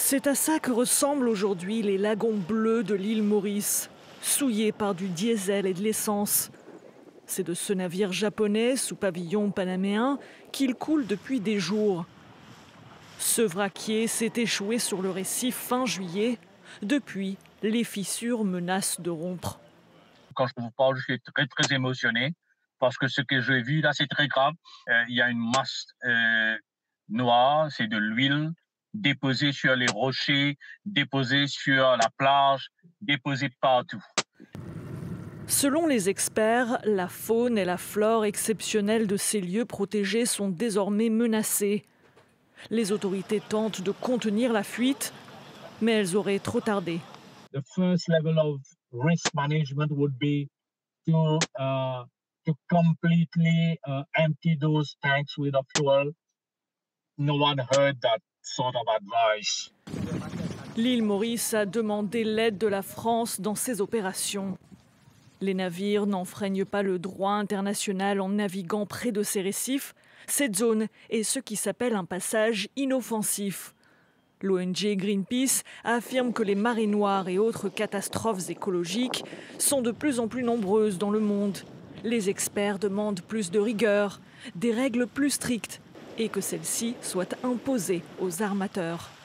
C'est à ça que ressemblent aujourd'hui les lagons bleus de l'île Maurice, souillés par du diesel et de l'essence. C'est de ce navire japonais sous pavillon panaméen qu'il coule depuis des jours. Ce vraquier s'est échoué sur le récif fin juillet. Depuis, les fissures menacent de rompre. Quand je vous parle, je suis très émotionné parce que ce que j'ai vu là, c'est très grave. Il y a une masse noire, c'est de l'huile déposée sur les rochers, déposée sur la plage, déposée partout. Selon les experts, la faune et la flore exceptionnelles de ces lieux protégés sont désormais menacées. Les autorités tentent de contenir la fuite, mais elles auraient trop tardé. The first level of risk management would be to completely empty those tanks with the fuel. No one heard that sort of advice. L'île Maurice a demandé l'aide de la France dans ces opérations. Les navires n'enfreignent pas le droit international en naviguant près de ces récifs. Cette zone est ce qui s'appelle un passage inoffensif. L'ONG Greenpeace affirme que les marées noires et autres catastrophes écologiques sont de plus en plus nombreuses dans le monde. Les experts demandent plus de rigueur, des règles plus strictes et que celles-ci soient imposées aux armateurs.